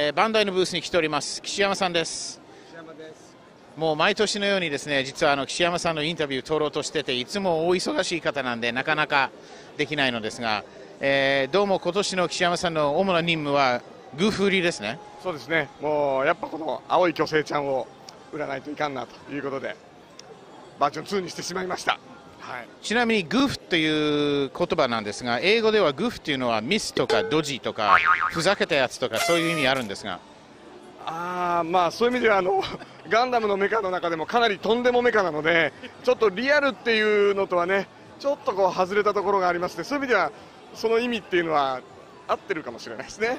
バンダイのブースに来ております。岸山さんです。 岸山です。 もう毎年のようにですね、実は岸山さんのインタビュー取ろうとしてて、いつもお忙しい方なんでなかなかできないのですが、どうも今年の岸山さんの主な任務はグーフ売りですね。 そうですね。もうやっぱこの青い巨星ちゃんを売らないといかんなということでバージョン2にしてしまいました。はい、 ちなみにグーフという言葉なんですが、英語ではグーフというのはミスとかドジとかふざけたやつとかそういう意味あるんですが、 まあそういう意味ではガンダムのメカの中でもかなりとんでもメカなので、ちょっとリアルっていうのとはね、ちょっとこう外れたところがありまして、そういう意味ではその意味っていうのは合ってるかもしれないですね。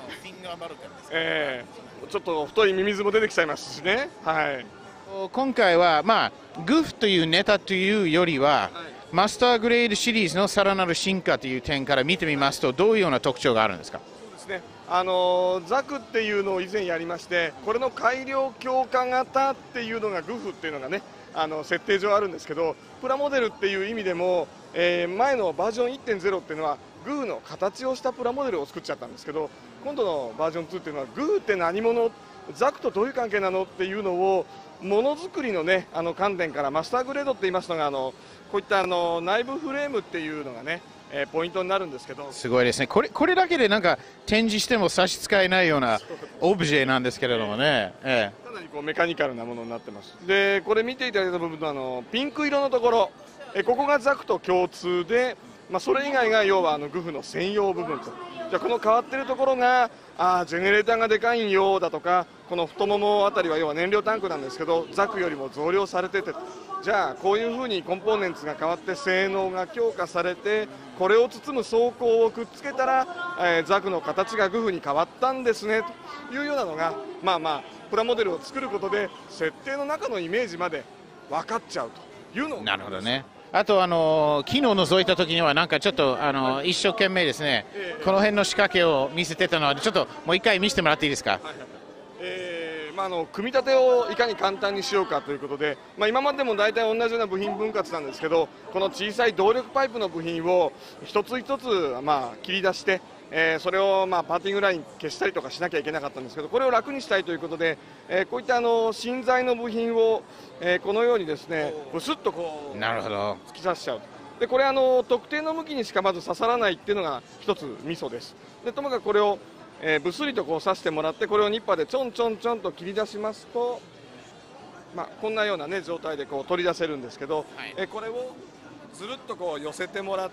ちょっと太いミミズも出てきちゃいますしね。はい、 今回は、グーフというネタというよりは、マスターグレードシリーズのさらなる進化という点から見てみますと、どういうような特徴があるんですか。 そうですね、ザクっていうのを以前やりまして、これの改良強化型っていうのがグフっていうのがね、設定上あるんですけど、プラモデルっていう意味でも、前のバージョン 1.0 っていうのはグーの形をしたプラモデルを作っちゃったんですけど、今度のバージョン2っていうのはグーって何者、ザクとどういう関係なのっていうのをものづくりのね、観点からマスターグレードって言いますのが、こういった内部フレームっていうのがね、ポイントになるんですけど、 すごいですね。これだけでなんか展示しても差し支えないようなオブジェなんですけれどもね、 かなりこうメカニカルなものになってます。でこれ見ていただいた部分のピンク色のところ、ここがザクと共通で、それ以外が要はグフの専用部分と。じゃあこの変わってるところがジェネレーターがでかいんよだとか、この太ももあたりは要は燃料タンクなんですけど、ザクよりも増量されてて、じゃあこういうふうにコンポーネンツが変わって性能が強化されて、これを包む装甲をくっつけたら、ザクの形がグフに変わったんですねというようなのが、プラモデルを作ることで設定の中のイメージまで分かっちゃうというのを。 なるほどね。あと昨日覗いた時にはなんかちょっと一生懸命ですね、この辺の仕掛けを見せてたので、ちょっともう一回見せてもらっていいですか。 組み立てをいかに簡単にしようかということで、今までも大体同じような部品分割なんですけど、この小さい動力パイプの部品を一つ一つ切り出して、それをパーティングライン消したりとかしなきゃいけなかったんですけど、これを楽にしたいということで、こういった芯材の部品を、このようにですねブスッとこう突き刺しちゃうと。でこれ特定の向きにしかまず刺さらないっていうのが一つミソです。でともかくこれをぶすりとこう刺してもらって、これをニッパーでちょんちょんちょんと切り出しますと、こんなような、ね、状態でこう取り出せるんですけど、これをずるっとこう寄せてもらって、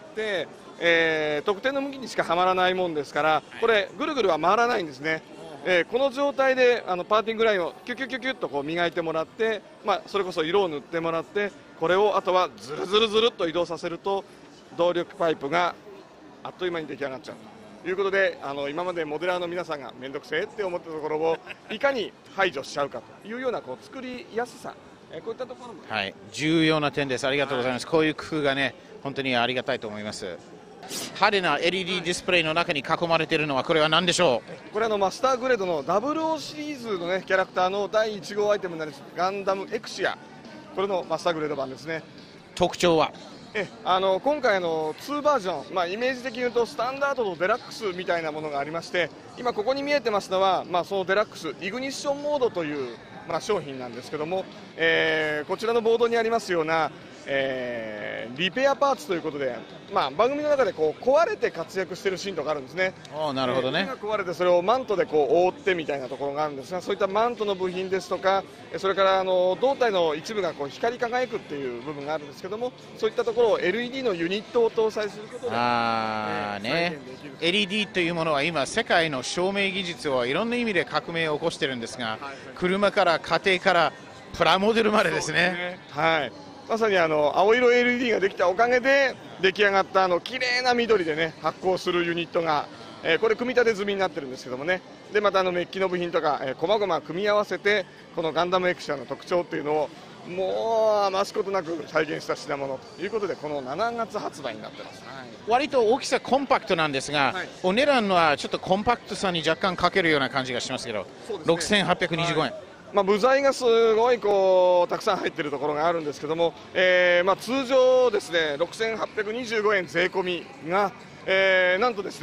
特定の向きにしかはまらないもんですから、これぐるぐるは回らないんですね。この状態でパーティングラインをキュキュキュキュッとこう磨いてもらって、それこそ色を塗ってもらって、これをあとはずるずるずるっと移動させると動力パイプがあっという間に出来上がっちゃうということで、今までモデラーの皆さんが面倒くせえって思ったところをいかに排除しちゃうかというようなこう作りやすさ、こういったところも、 重要な点です。ありがとうございます。こういう工夫がね、本当にありがたいと思います。派手な LED ディスプレイの中に囲まれているのはこれは何でしょう。 これマスターグレードの00シリーズの、キャラクターの第1号アイテムになるガンダムエクシア、これのマスターグレード版ですね。 特徴は今回2バージョン、イメージ的に言うとスタンダードとデラックスみたいなものがありまして、今ここに見えてますのは、そのデラックスイグニッションモードという、商品なんですけども、こちらのボードにありますような、リペアパーツということで、番組の中でこう壊れて活躍しているシーンとかあるんですね。 なるほどね。 が壊れてそれをマントでこう覆ってみたいなところがあるんですが、そういったマントの部品ですとか、それから胴体の一部がこう光り輝くっていう部分があるんですけども、そういったところを LED のユニットを搭載することで再現できる。 LED というものは今世界の照明技術をいろんな意味で革命を起こしてるんですが、車から家庭からプラモデルまでですね。 まさに青色 LED ができたおかげで出来上がった綺麗な緑でね発光するユニットが、これ組み立て済みになってるんですけどもね。でまたメッキの部品とか細々組み合わせて、このガンダムエクシアの特徴っていうのをもう余すことなく再現した品物ということで、この7月発売になってます。 割と大きさコンパクトなんですが、お値段はちょっとコンパクトさに若干かけるような感じがしますけど、6825円。 部材がすごいこうたくさん入っているところがあるんですけども、通常ですね6825円税込みが、なんとですね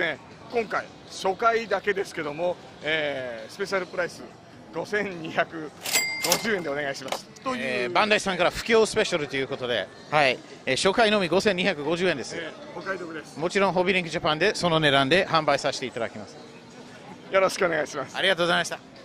今回初回だけですけども、スペシャルプライス5250円でお願いしますという、 バンダイさんから不況スペシャルということで、はい、初回のみ5250円です、 お買い得です。 もちろんホビーリンクジャパンでその値段で販売させていただきます。 よろしくお願いします。 ありがとうございました。